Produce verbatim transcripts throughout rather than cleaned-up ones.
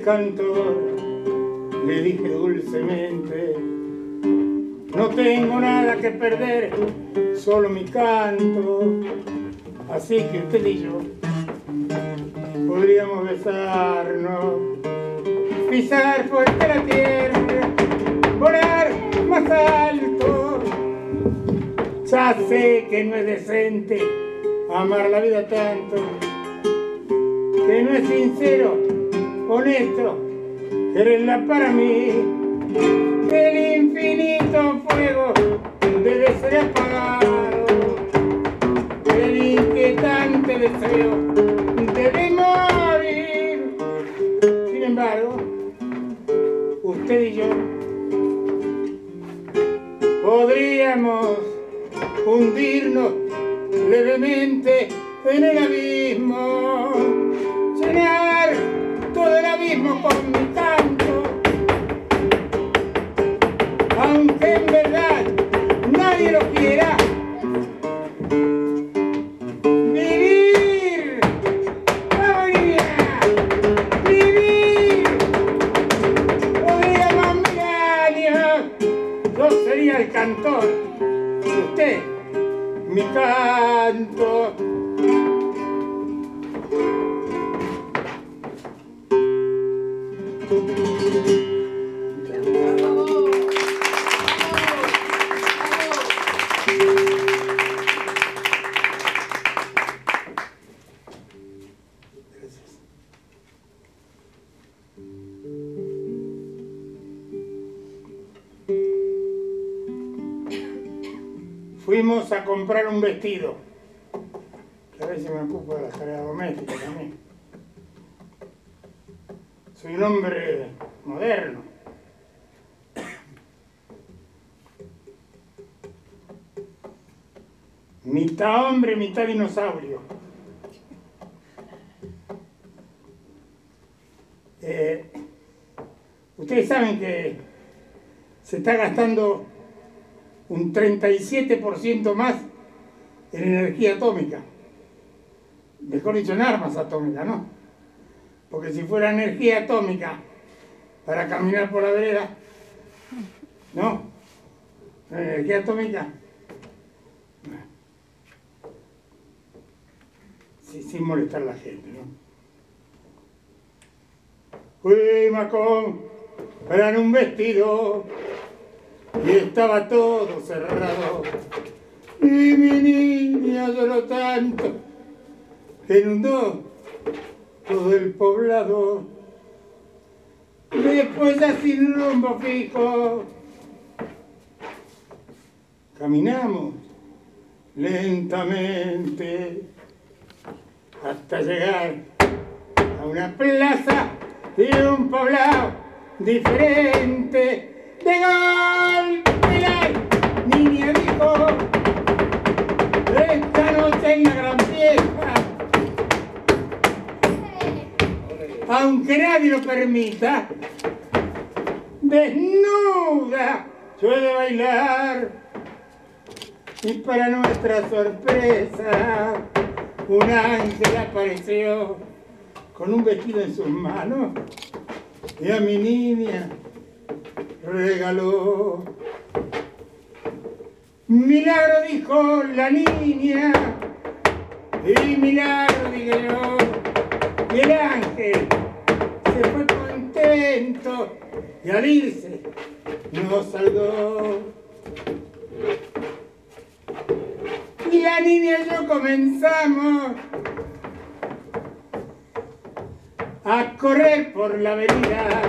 cantor, le dije dulcemente, no tengo nada que perder, solo mi canto. Así que usted y yo podríamos besarnos, pisar fuerte la tierra, volar más alto. Ya sé que no es decente amar la vida tanto, que no es sincero, honesto, quererla para mí. El infinito fuego debe ser apagado, el inquietante deseo debe morir. Sin embargo, usted y yo podríamos hundirnos levemente en el abismo, llenar todo el abismo con mi canto, aunque en verdad nadie lo quiera. Vivir, Bolivia, vivir, podría más mil años. Yo sería el cantor, y usted mi canto. Fuimos a comprar un vestido, que a veces me ocupo de la tarea doméstica también. Soy un hombre moderno. Mitad hombre, mitad dinosaurio. Eh, ustedes saben que se está gastando un treinta y siete por ciento más en energía atómica. Mejor dicho, en armas atómicas, ¿no? Porque si fuera energía atómica para caminar por la vereda, ¿no? Energía atómica, sí, sin molestar a la gente, ¿no? Fuimos a comprar un vestido y estaba todo cerrado, y mi niña lloró tanto que inundó todo el poblado. Después, ya sin rumbo fijo, caminamos lentamente hasta llegar a una plaza de un poblado diferente. De golpe la niña dijo, esta noche en la gran fiesta, aunque nadie lo permita, desnuda yo he de bailar. Y para nuestra sorpresa, un ángel apareció con un vestido en sus manos y a mi niña regaló. Milagro, dijo la niña, y milagro, dije yo, y el ángel se fue contento y al irse nos saludó. Y la niña y yo comenzamos a correr por la avenida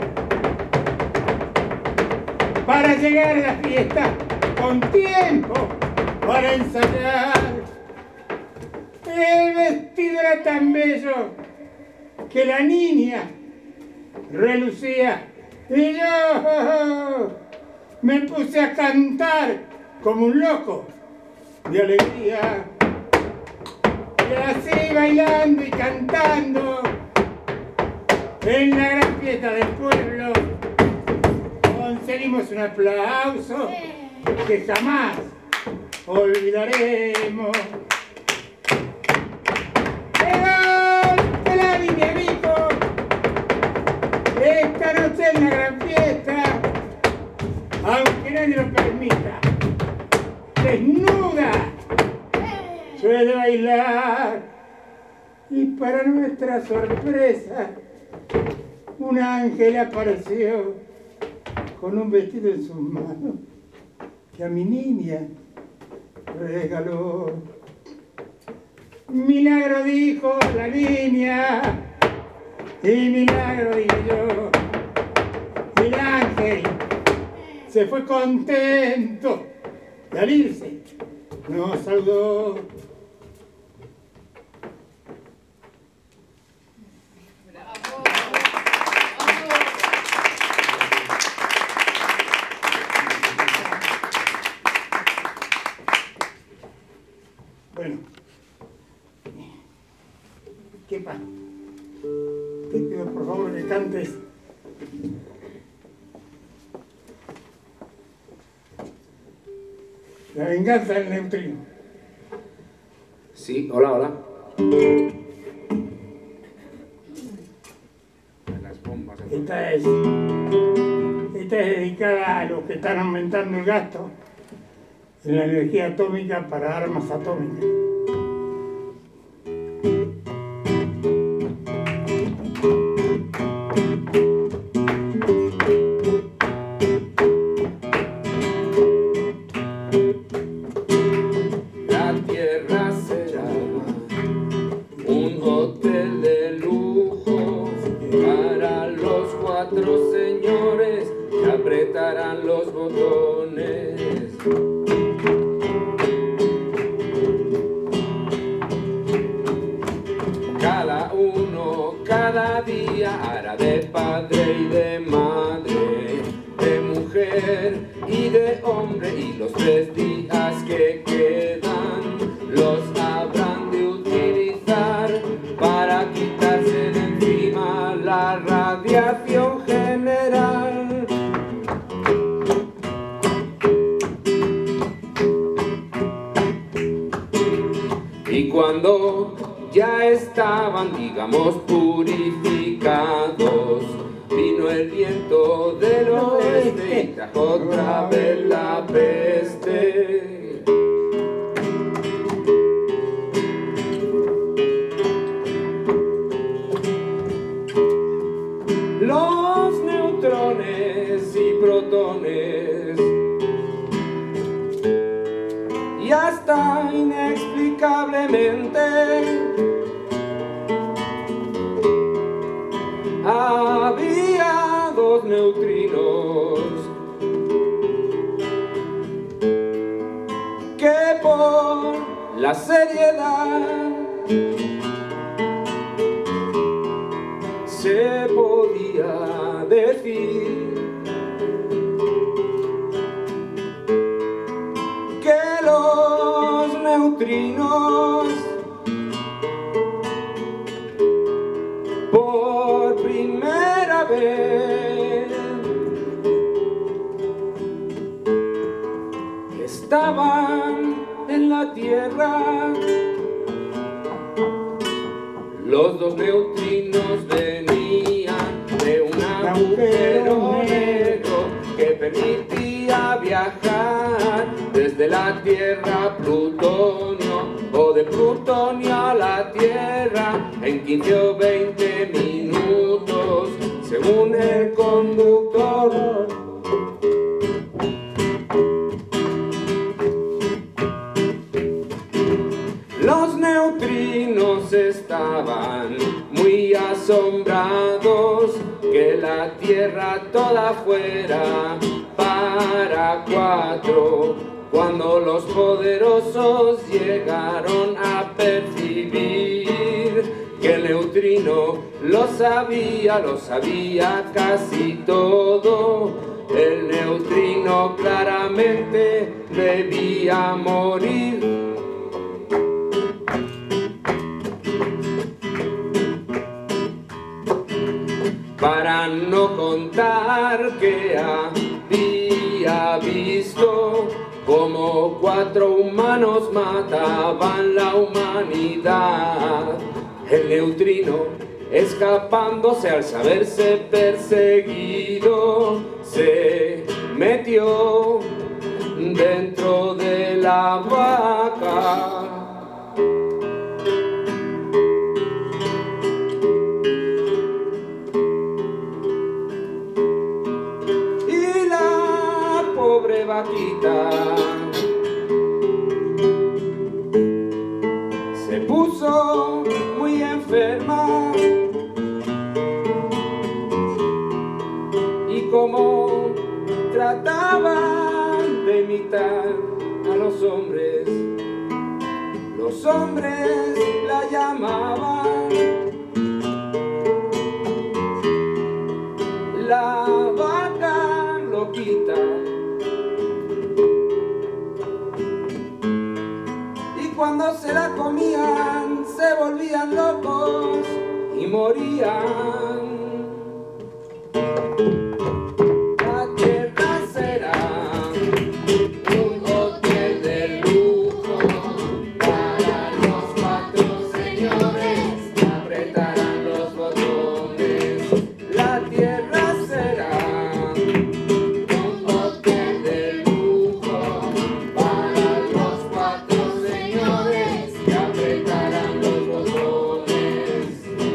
para llegar a la fiesta con tiempo para ensayar. El vestido era tan bello que la niña relucía y yo me puse a cantar como un loco de alegría. Y así bailando y cantando en la gran fiesta del pueblo conseguimos un aplauso que jamás olvidaremos. De golpe la niña dijo, en la gran fiesta, aunque nadie lo permita. Desnuda suele bailar y para nuestra sorpresa un ángel apareció con un vestido en sus manos que a mi niña regaló. Milagro, dijo la niña, y milagro, dije yo. Y el ángel se fue contento y al irse nos saludó. Bueno, ¿qué pasa? Te pido por favor que cantes La venganza del neutrino. Sí, hola, hola. Las bombas. Esta es, esta es dedicada a los que están aumentando el gasto en la energía atómica para armas atómicas. La tierra será un hotel de lujo para los cuatro señores que apretarán los botones. Cada uno, cada día hará de padre y de madre, de mujer y de hombre, y los tres días que quedan los habrán de utilizar para quitarse de encima la radiación general. Y cuando ya estaban, digamos, purificados, vino el viento del oeste y trajo otra vez la peste. Los neutrones y protones, y hasta inexplicablemente había dos neutrinos que por la seriedad se podía decir que los neutrinos por primera vez estaban en la Tierra. Los dos neutrinos venían de un agujero negro que permitía viajar desde la Tierra a Plutonio o de Plutonio a la Tierra en quince o veinte minutos, según el conductor. Los neutrinos estaban muy asombrados que la Tierra toda fuera para cuatro, cuando los poderosos llegaron a percibir que el neutrino lo sabía, lo sabía casi todo. El neutrino claramente debía morir. Para no contar que había visto como cuatro humanos mataban la humanidad. El neutrino escapándose al saberse perseguido, se metió dentro de la vaca. Y la pobre vaquita se puso muy enferma, y como trataban de imitar a los hombres, los hombres la llamaban la vaca loquita. Y cuando se la comían se volvían locos y morían. La tierra será un hotel de lujo para los cuatro señores que apretarán los botones. La tierra será un hotel de lujo para los cuatro señores que apretarán los botones.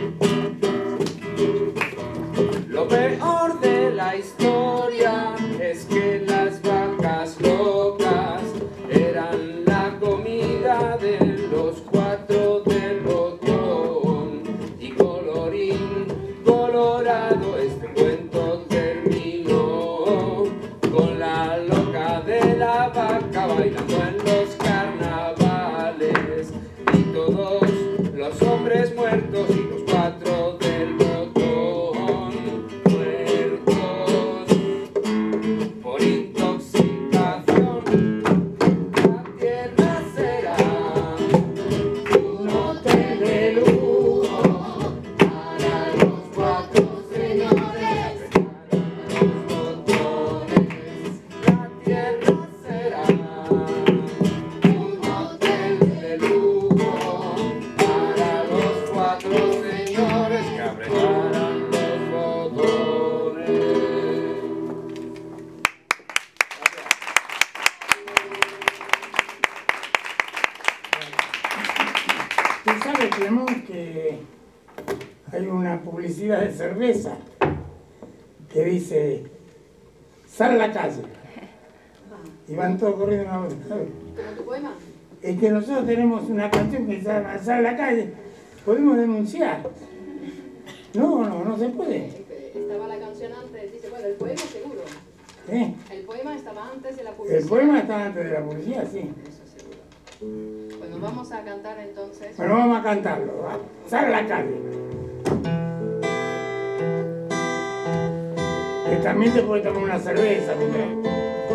Lo peor de la historia es que las vacas locas eran la comida de los cuatro del botón. Y colorín colorado, este cuento terminó con la loca de la vaca bailando en los carnavales, y todos los hombres muertos y los cuatro del botón muertos por intoxicación. La tierra será un hotel de lujo para los cuatro señores que apretarán los botones. La tierra será un hotel de lujo para los cuatro señores que apretarán los botones. Tú sabes, Clemón, que hay una publicidad de cerveza que dice, sal a la calle. Y van todos corriendo a la otra. ¿Sabes? ¿Como tu poema? Es que nosotros tenemos una canción que se llama Sal a la calle. Podemos denunciar. No, no, no se puede. Estaba la canción antes, dice, bueno, el poema seguro. ¿Eh? El poema estaba antes de la publicidad. El poema está antes de la publicidad, sí. Eso seguro. Bueno, vamos a cantar entonces. Bueno, vamos a cantarlo. Va. Sal a la calle. Que también te puede tomar una cerveza, mira.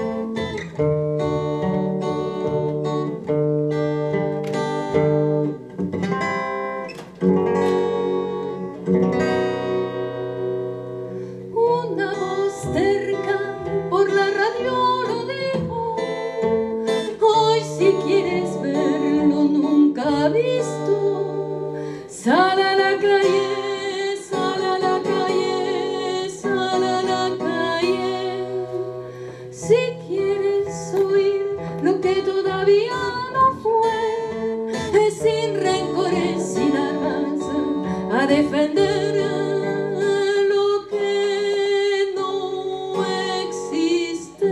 Una voz terca por la radio lo dijo: hoy si quieres verlo nunca visto, sal a la calle, sal a la calle, sal a la calle. Si quieres oír lo que todavía no fue, sin rencores, sin armas, a defender lo que no existe.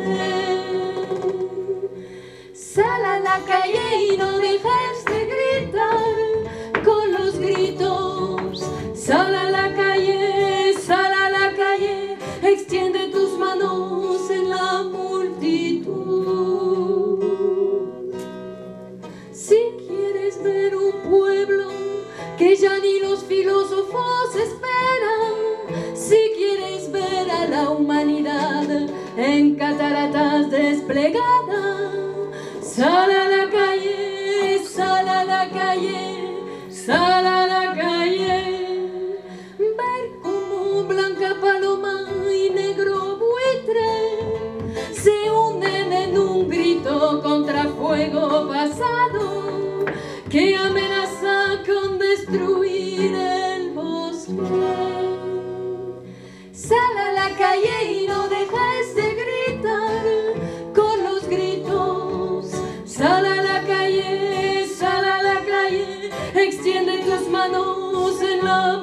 Sal a la calle y no dejes de gritar con los gritos. Sal a la calle, sal a la calle, extiende tus manos en la multitud. Si quieres ver un pueblo que ya ni los filósofos esperan, si quieres ver a la humanidad en cataratas desplegada, sal a la calle, sal a la calle, sal a la calle. Ver como blanca paloma y negro buitre se unen en un grito contra fuego pasado que amenaza con destruir el bosque. extiende tus manos en la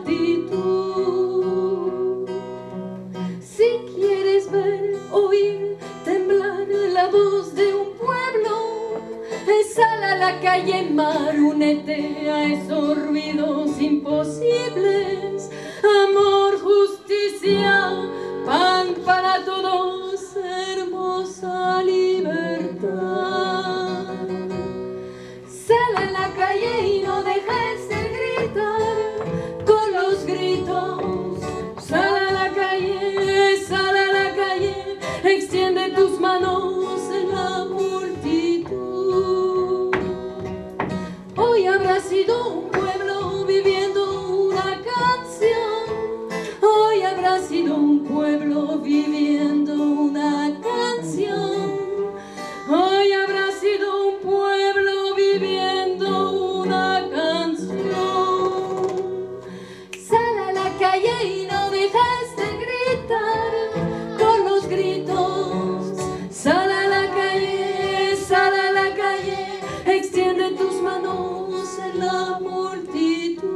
multitud. Si quieres ver, oír, temblar la voz de un pueblo, sal a la calle, mar, únete a esos ruidos imposibles. Amor, justicia, pan para todos, hermosa libertad. Sal a la calle y no dejes de gritar con los gritos. Sal a la calle, sal a la calle, extiende tus manos en la multitud. Hoy habrá sido un pueblo viviendo una canción. Hoy habrá sido un pueblo viviendo una canción. Hoy habrá sido un pueblo viviendo una canción. Sal a la calle y no dejes de gritar con los gritos. Sal a la calle, sal a la calle, extiende tus manos en la multitud.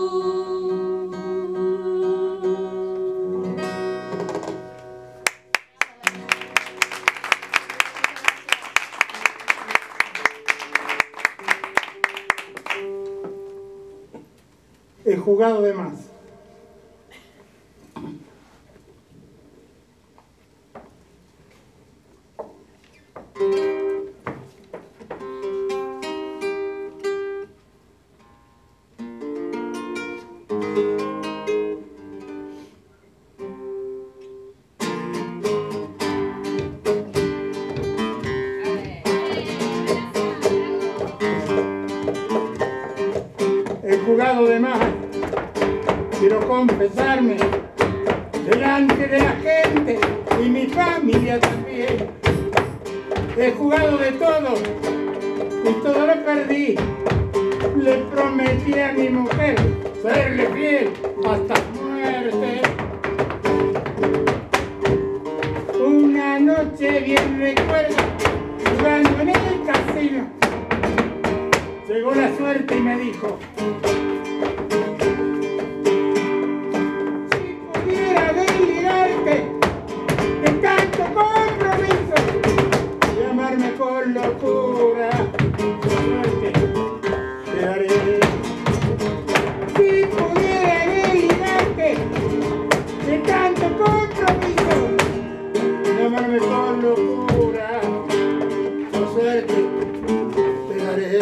He jugado de más. He jugado de más. Quiero confesarme delante de la gente y mi familia también. He jugado de todo y todo lo perdí. Le prometí a mi mujer serle fiel hasta muerte. Una noche bien recuerdo, jugando en el casino, llegó la suerte y me dijo: de tanto compromiso, llamarme con locura, suerte te daré. Si pudiera desligarte de tanto compromiso, llamarme con locura, suerte te daré.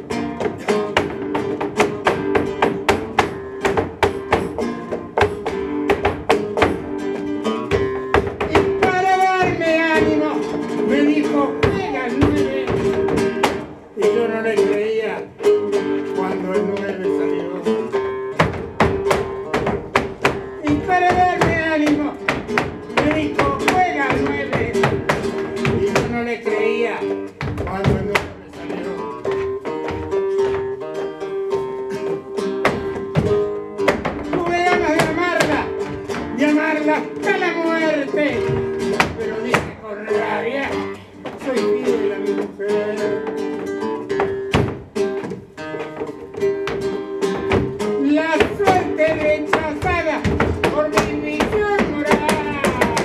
Hasta la muerte, pero dije con rabia, soy fiel a mi mujer. La suerte rechazada por mi visión moral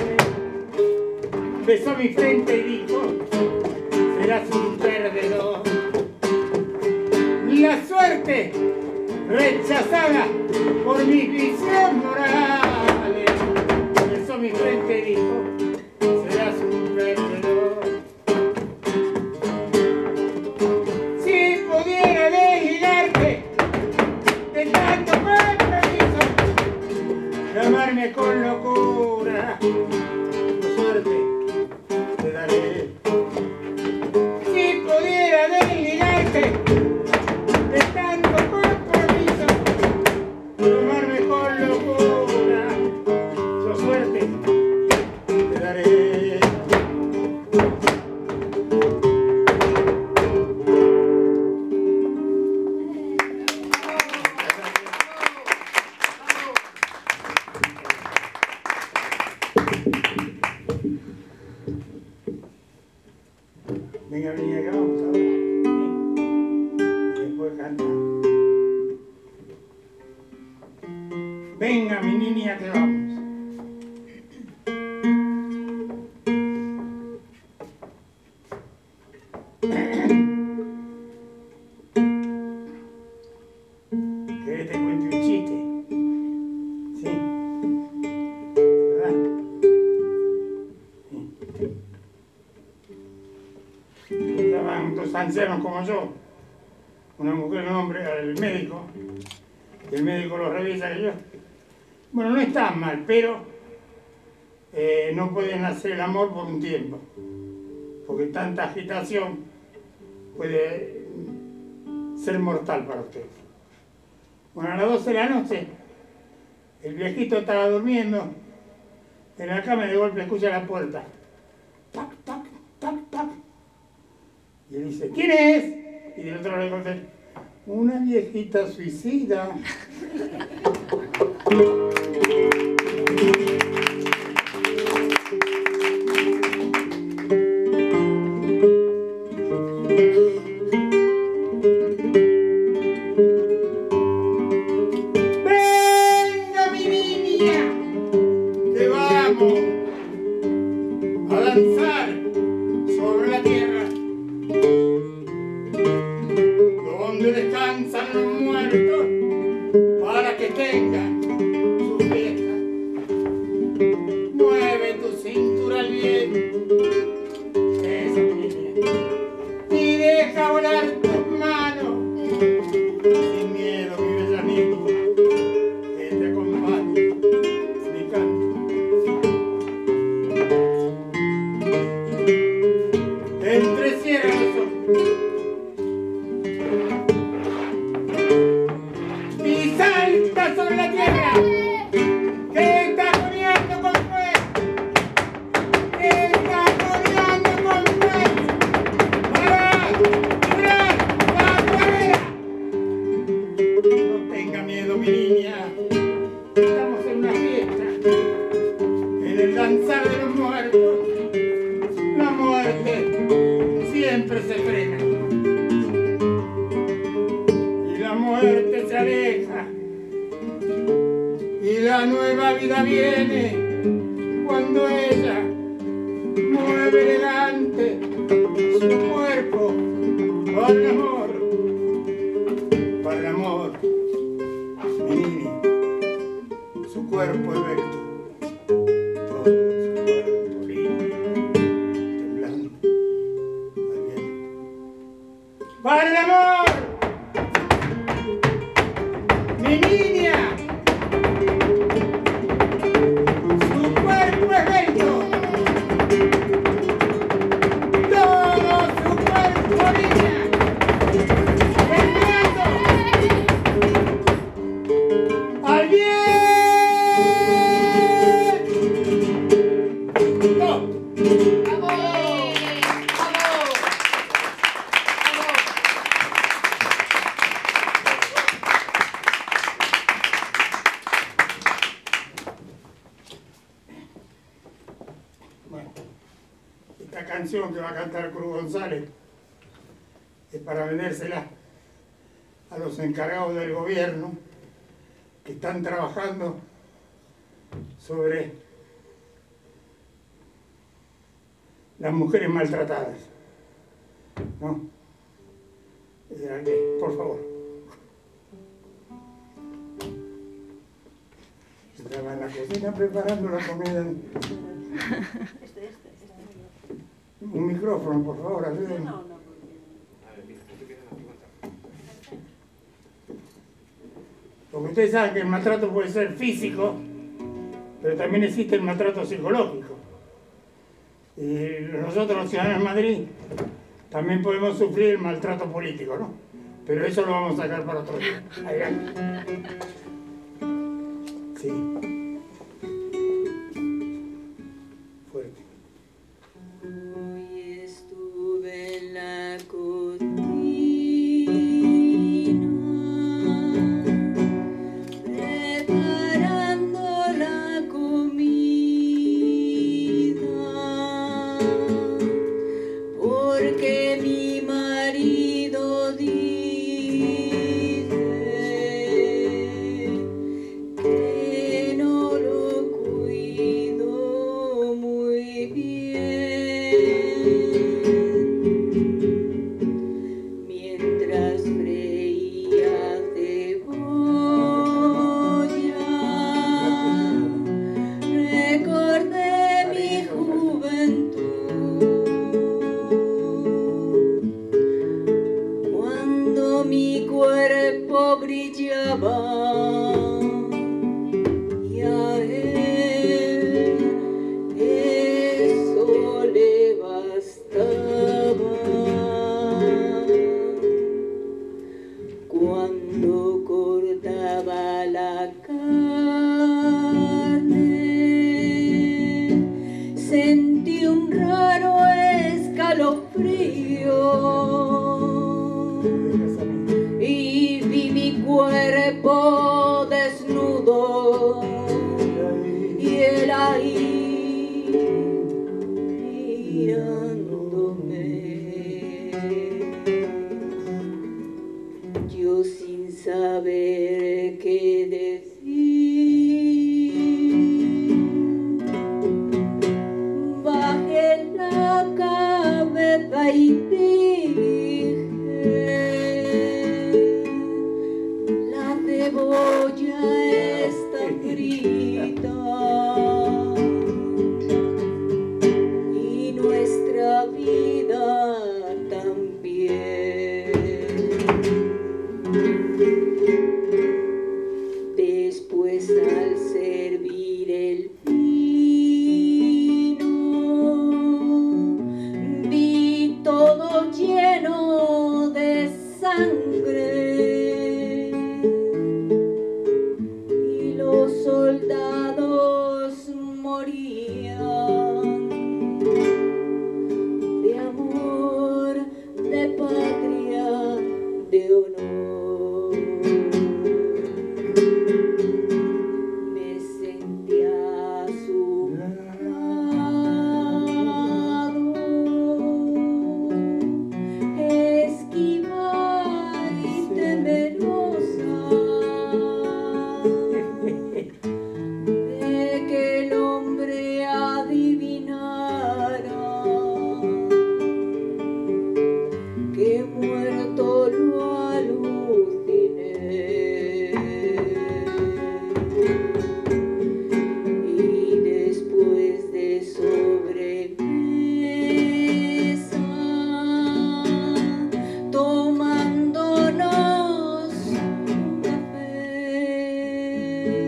besó mi frente y dijo: serás un perdedor. La suerte rechazada por mi visión moral mi frente dijo: serás un perdedor. Si pudiera desligarte de tanto compromiso, llamarme con locura, tu suerte te daré. Si pudiera desligarte de tanto compromiso, llamarme con locura, tu suerte te daré. Venga, venga acá, vamos ahora. Y después canta. Venga, mi niña, que vamos. ¿Querés te cuente un chiste? ¿Sí? ¿Verdad? Sí. Estaban dos ancianos como yo, una mujer y un hombre, al médico, y el médico los revisa y yo. Bueno, no están mal, pero eh, no pueden hacer el amor por un tiempo, porque tanta agitación puede ser mortal para ustedes. Bueno, a las doce de la noche, el viejito estaba durmiendo en la cama y de golpe escucha la puerta. Tac, tac, tac, tac. Y él dice, ¿quién es? Y del otro lado le contesta, una viejita suicida. Venga, mi niña, que vamos a danzar sobre la tierra, donde descansan los muertos para que tengan su fiesta. Mueve tu cintura al viento, esa niña, y deja volar tus manos. Sin miedo, mi bella niña, que te acompañe mi canto. Entrecierra los ojos y salta sobre la tierra, que está coreando con fuerza, que está coreando con fuerza. ¡Para! ¡Librar! ¡Va afuera! No tenga miedo, mi niña. Estamos en una fiesta, en el danzar de los muertos. La muerte siempre se frena y la muerte se aleja y la nueva vida viene cuando ella mueve elegante su cuerpo para el amor, para el amor, mi niña, su cuerpo es bello, todo su cuerpo lindo, temblando al viento. ¡Para el amor! ¡Mi niña! ¡Su cuerpo es bello! ¡Todo su cuerpo, niña! ¡Temblando! ¡Al viento! ¡Bravo! ¡Bravo! Bueno, esta canción que va a cantar Cruz González es para vendérsela a los encargados del gobierno que están trabajando sobre las mujeres maltratadas. ¿No? Eh, aquí, por favor. Estaba en la cocina preparando la comida. Un micrófono, por favor, ayúdenme. Porque ustedes saben que el maltrato puede ser físico, pero también existe el maltrato psicológico. Y nosotros los ciudadanos de Madrid también podemos sufrir el maltrato político, ¿no? Pero eso lo vamos a sacar para otro día. Adelante. Sí. Fuerte. Hoy estuve en la cocina preparando la comida, porque mi marido dice llama y a él eso le bastaba. Cuando cortaba la carne sentí un raro escalofrío y vi mi cuerpo desnudo y él ahí mirándome. Yo sin saber qué decir bajé la cabeza y dije: la cebolla está frita y nuestra vida también. Después al servir el vino vi todo lleno de sangre y los soldados morían de amor, de patria, de honor. Me sentía asustado, esquiva y temerosa de que el hombre adivinara que muerto lo aluciné. Y después de sobremesa, tomándonos un café,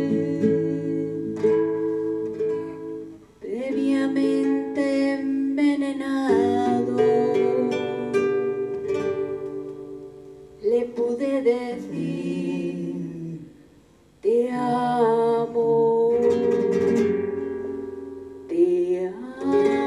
previamente envenenado, le pude decir: te amo, te amo.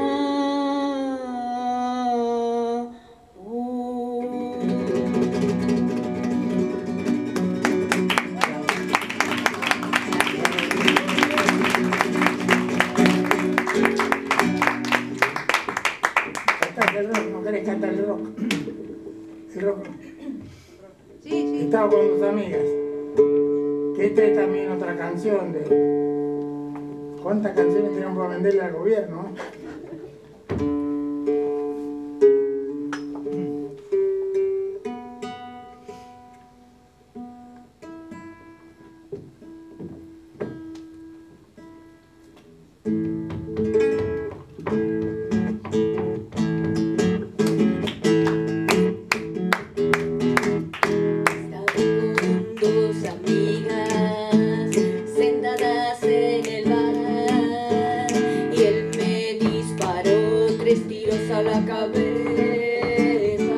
¿Cantás el rock? ¿No querés cantar el rock? El rock. Sí, sí. Estaba con tus amigas. Que esta es también otra canción de... ¿Cuántas canciones tenemos para venderle al gobierno? Estaba con dos amigas sentadas en el bar y él me disparó tres tiros a la cabeza.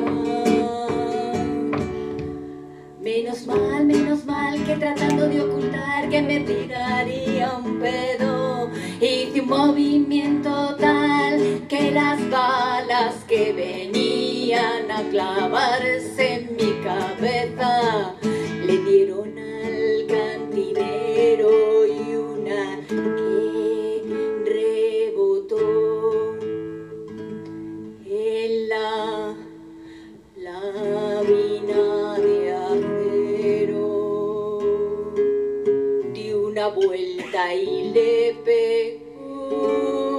Menos mal, menos mal que tratando de ocultar que me tiraría un pedo, hice un movimiento tal que las balas que venían a clavarse en mi cabeza le dieron al cantinero y una que rebotó en la lámina de acero, di una vuelta y le pegó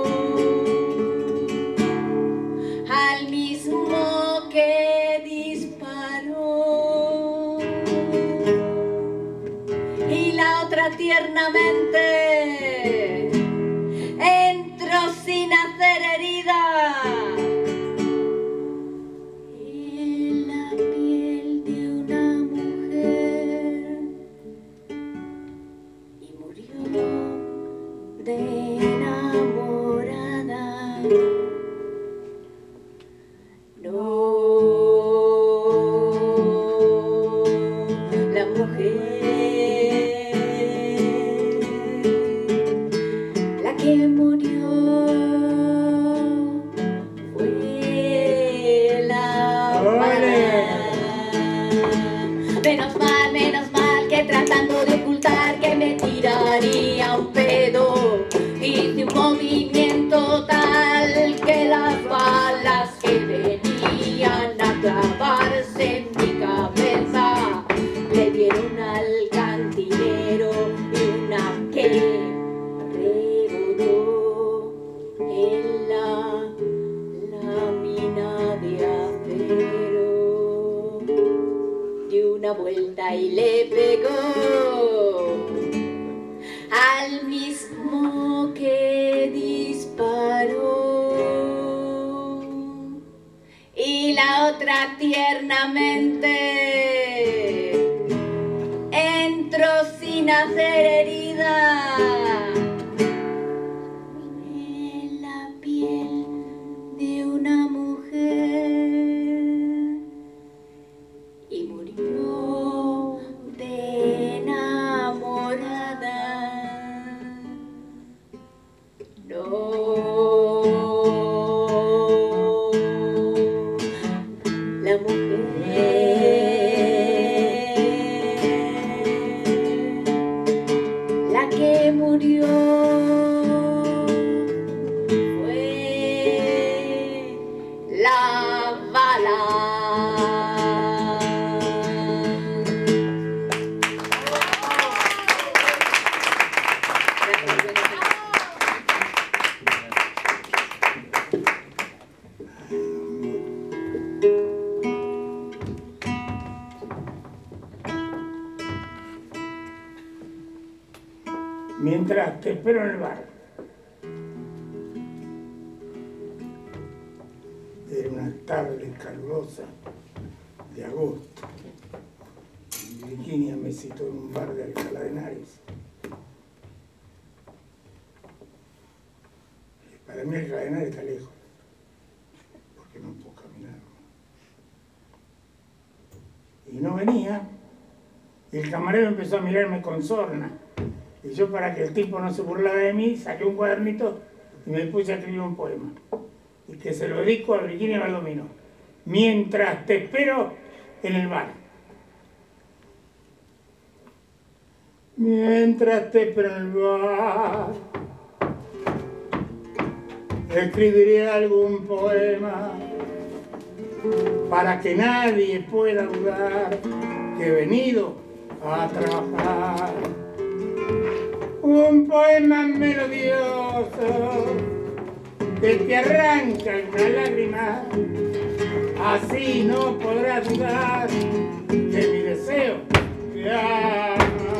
al mismo que disparó, y la otra tiernamente entró sin hacer herida en la piel de una mujer sin hacer herida en la piel de una mujer y murió de enamorada. No, la mujer la que murió fue la bala. Mientras te espero en el bar. Era una tarde calurosa de agosto. Y Virginia me citó en un bar de Alcalá de Henares. Y para mí Alcalá de Henares está lejos, porque no puedo caminar. Y no venía. Y el camarero empezó a mirarme con sorna. Y yo, para que el tipo no se burlara de mí, saqué un cuadernito y me puse a escribir un poema. Y que se lo dedico a Virginia Baldomino. Mientras te espero en el bar. Mientras te espero en el bar, escribiré algún poema para que nadie pueda dudar que he venido a trabajar. Un poema melodioso que te arranca alguna lágrima, así no podrás dudar de mi deseo te ama.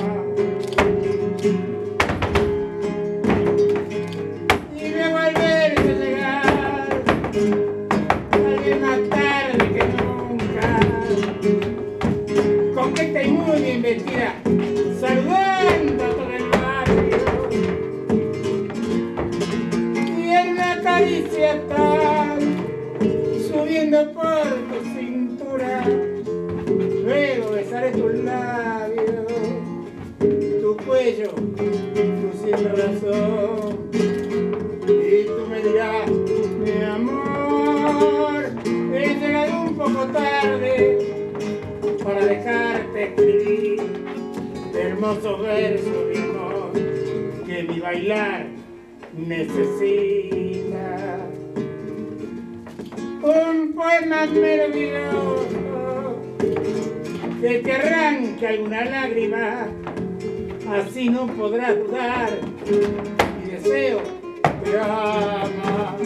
Y luego al verte llegar, tal vez más tarde que nunca, coqueta y muy bien vestida, saludando a todo el caricia tal, subiendo por tu cintura, luego besaré tus labios, tu cuello, tu sin razón, y tú me dirás, mi amor, he llegado un poco tarde para dejarte escribir hermosos versos de amor que mi bailar necesita. Un poema melodioso que te arranque alguna lágrima, así no podrás dudar, mi deseo te ama.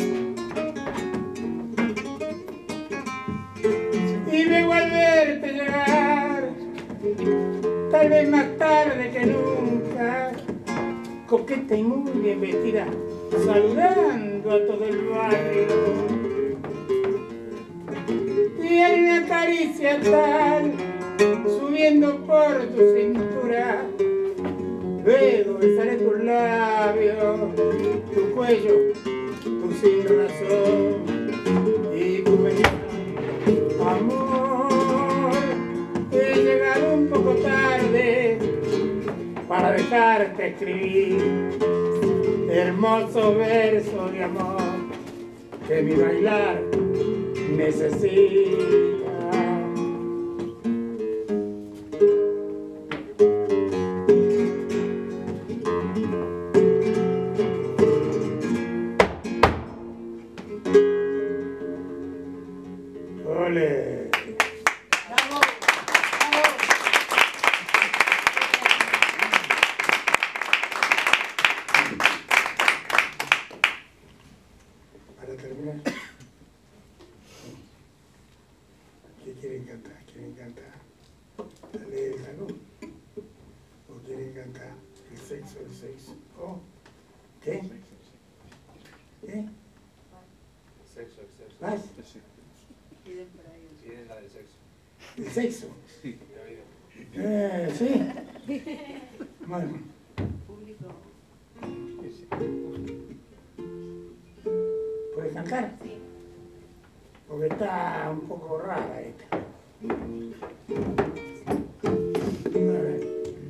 Y luego al verte llegar, tal vez más tarde que nunca, coqueta y muy bien vestida, saludando a todo el barrio. Y en una caricia tal, subiendo por tu cintura, luego besaré tus labios, tu cuello, tu sin razón, y tú me dirás, amor, he llegado un poco tarde para dejarte escribir hermoso verso de amor que mi bailar necesita. ¡Ole! ¡Bravo! Para terminar, ¿qué quieren cantar? ¿Quieren cantar la ley del salud? ¿O quieren cantar el sexo, el sexo? ¿Oh? ¿Qué? ¿Qué? Sexo, el sexo. ¿Vas? Piden la del sexo. ¿El sexo? Sí, ya he oído. Eh, ¿sí? Bueno. ¿Puedes cantar? Sí. Porque está un poco rara esta. A ver.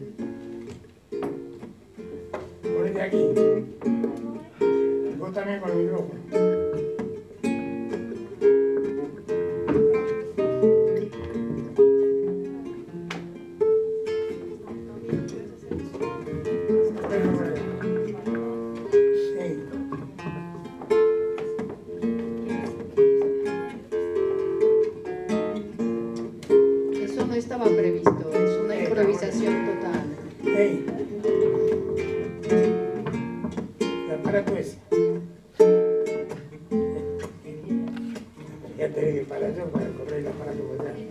Ponete aquí. Vos también con el micrófono. Estaba previsto, es una improvisación total. Hey. El aparato ese. Ya tenés que parar yo para correr el aparato por allá.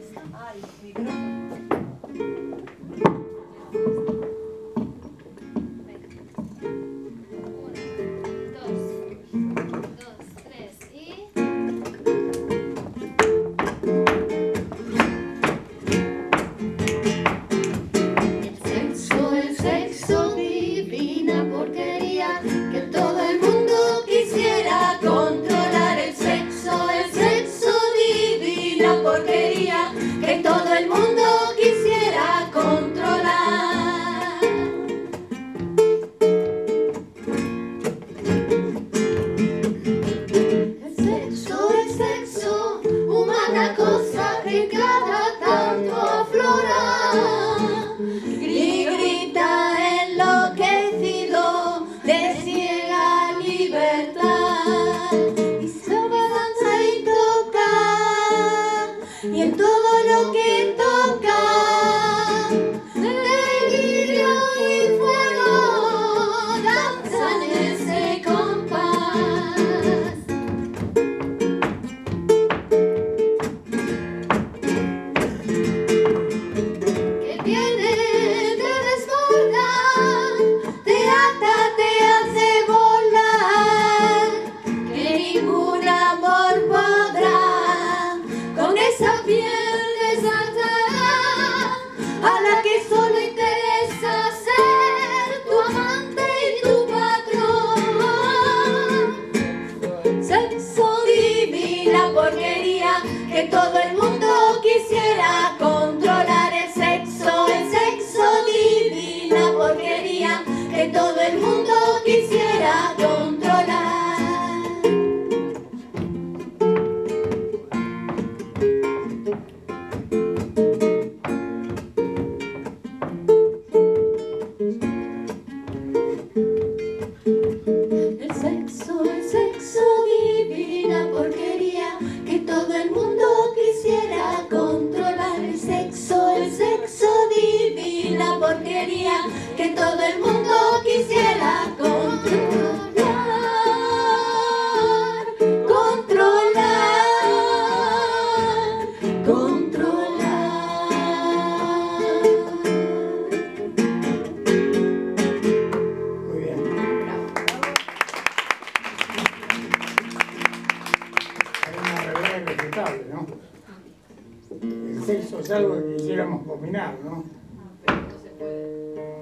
Es algo que quisiéramos combinar, ¿no? Pero no se puede.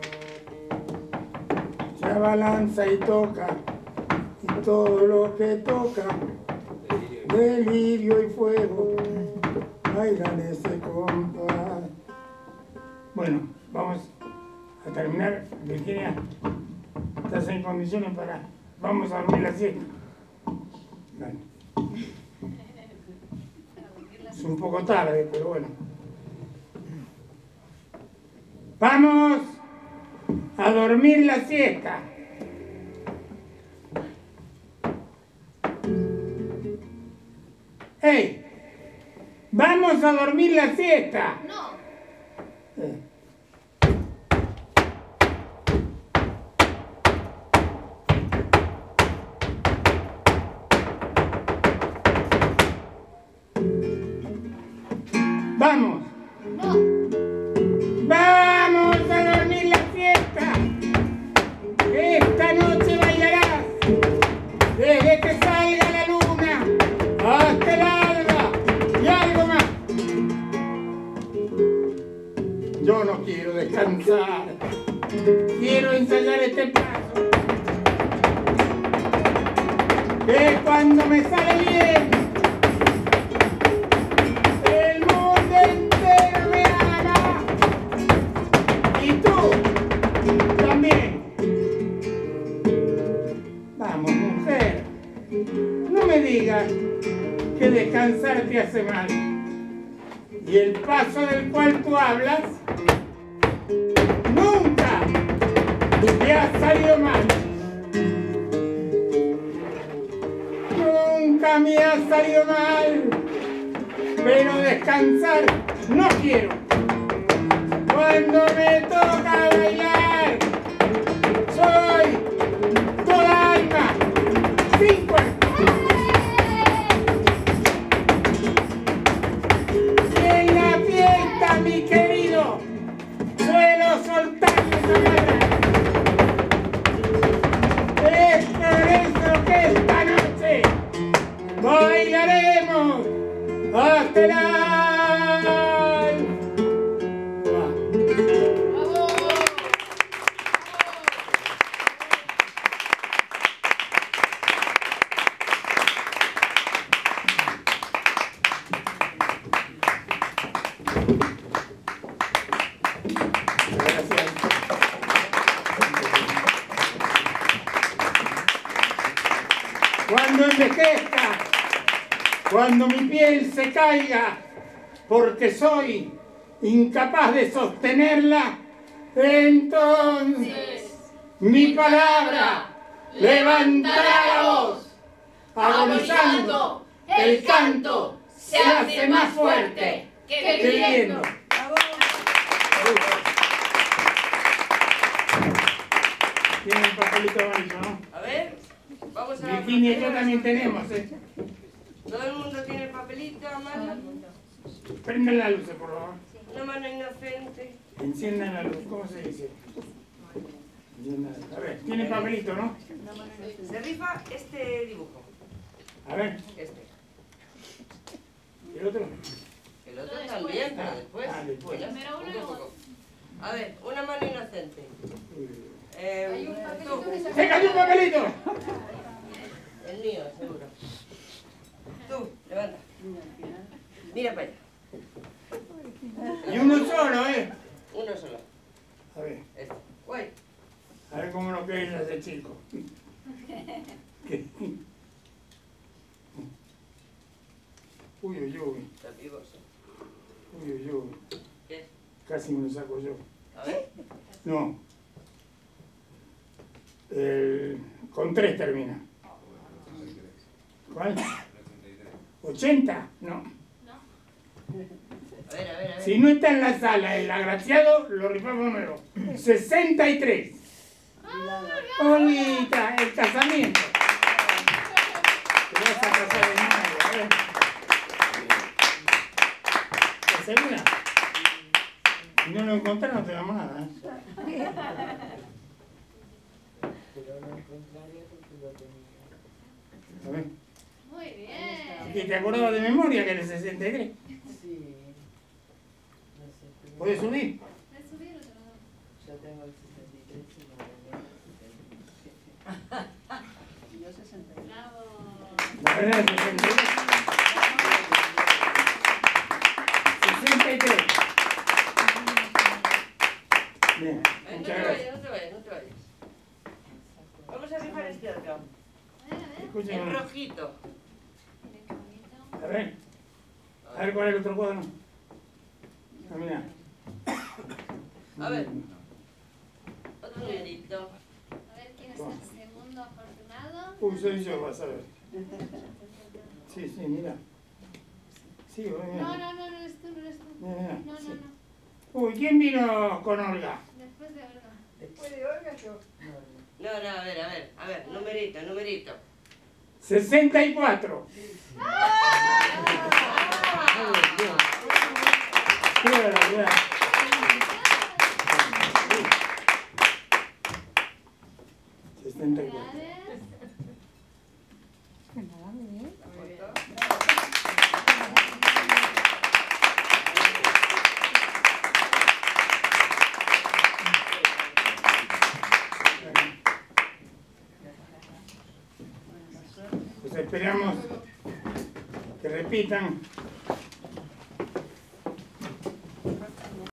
Se balanza y toca, y todo lo que toca, delirio y fuego, bailan ese compás. Bueno, vamos a terminar. Virginia, ¿estás en condiciones para...? Vamos a dormir la siesta. Vale. Es un poco tarde, pero bueno. Vamos a dormir la siesta. ¡Hey! ¡Vamos a dormir la siesta! No. Eh. ¡Vamos! No. ¡Vamos a dormir la siesta! Esta noche bailarás desde que salga la luna hasta el alba y algo más. Yo no quiero descansar quiero ensayar este paso, que cuando me sale bien, el mundo entero me ama, y tú también. Vamos, mujer, no me digas que descansar te hace mal, y el paso del cual tú hablas nunca te ha salido mal. Nunca me ha salido mal, pero descansar no quiero. Cuando me toca bailar, soy toda alma, sin cuerpo. Y en la fiesta, mi querido, suelo soltarme esa barra. Es por eso que esta noche bailaremos hasta el alba. Gracias. Cuando envejezca, cuando mi piel se caiga, porque soy incapaz de sostenerla, entonces mi palabra levantará la voz, agonizando, el canto se hace más fuerte que viviendo. Tiene el papelito amarillo, ¿no? A ver, vamos a... Virginia y yo también tenemos, ¿eh? Todo el mundo tiene el papelito a mano. Prendan la luz, por favor. Una mano inocente. Enciendan la luz, ¿cómo se dice? A ver, tiene papelito, ¿no? Se rifa este dibujo. A ver, Este. ¿y el otro? El otro también, pero después. Ah, después. Ya, Primero uno y poco a luego poco. A ver, una mano inocente. Eh, tú. ¡Se cayó un papelito! El mío, seguro. Tú, levanta. Mira para allá. Y uno solo, ¿eh? Uno solo. A ver, Este. Guay. a ver cómo nos queda ese chico. ¿Qué? Uy, uy, uy. Está vivo, sí. Uy, uy, uy. ¿Qué? Casi me lo saco yo. A ver. No. El- con tres termina. ¿Cuál? ¿ochenta? No. A ver, a ver, a ver. Si no está en la sala el agraciado, lo rifamos nuevo. sesenta y tres. Olita, el casamiento. Te vas a casar de nuevo, a ver. ¿Estás segura? Si no lo encontrás, no te damos nada, ¿eh? A ver. Muy bien. ¿Que te acordabas de memoria que era el sesenta y tres? Sí. ¿Puedes subir? ¿Puedes subir o te lo doy? Yo tengo el sesenta y tres y no me Yo sesenta y tres. Bravo. La verdad, sesenta y tres. sesenta y tres. Bien, Eh, No te muchas vayas, gracias. no te vayas, no te vayas. Vamos a rifar este otro. A ver, a ver. Escúchame. El rojito. Mira qué bonito. A ver, a ver cuál es el otro cuadro. Ah, mira. A ver. Otro numerito. A ver quién es el segundo afortunado. Uy, soy yo, vas a ver. Sí, sí, mira. Sí, voy, mira. No, no, no, no eres tú, no eres tú. Mira, mira. No, Sí. no, no. Uy, ¿quién vino con Olga? Después de Olga. Después de Olga yo. No, no, a ver, a ver, a ver, numerito, numerito. sesenta y cuatro. Qué barbaridad. sesenta y cuatro. Felicidades. Pues esperamos que repitan